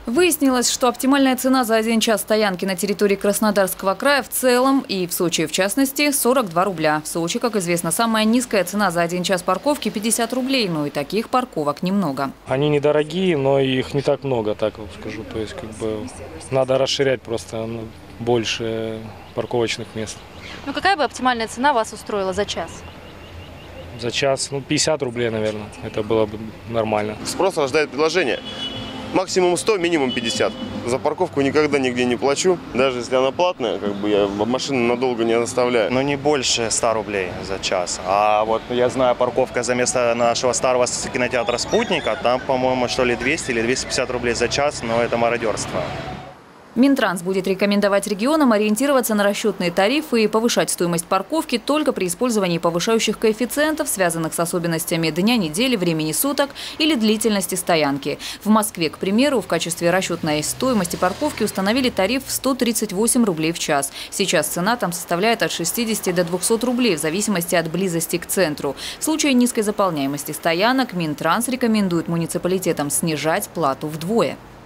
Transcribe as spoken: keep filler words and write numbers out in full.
Выяснилось, что оптимальная цена за один час стоянки на территории Краснодарского края в целом и в Сочи в частности – сорок два рубля. В Сочи, как известно, самая низкая цена за один час парковки – пятьдесят рублей, но и таких парковок немного. Они недорогие, но их не так много, так вот скажу. То есть как бы надо расширять просто больше парковочных мест. Ну какая бы оптимальная цена вас устроила за час? За час, ну пятьдесят рублей, наверное, это было бы нормально. Спрос рождает предложение. Максимум сто, минимум пятьдесят. За парковку никогда нигде не плачу. Даже если она платная, как бы я машину надолго не оставляю. Но не больше ста рублей за час. А вот я знаю, парковка за место нашего старого кинотеатра «Спутника», там, по-моему, что ли двести или двести пятьдесят рублей за час, но это мародерство. Минтранс будет рекомендовать регионам ориентироваться на расчетные тарифы и повышать стоимость парковки только при использовании повышающих коэффициентов, связанных с особенностями дня, недели, времени суток или длительности стоянки. В Москве, к примеру, в качестве расчетной стоимости парковки установили тариф в сто тридцать восемь рублей в час. Сейчас цена там составляет от шестидесяти до двухсот рублей в зависимости от близости к центру. В случае низкой заполняемости стоянок Минтранс рекомендует муниципалитетам снижать плату вдвое.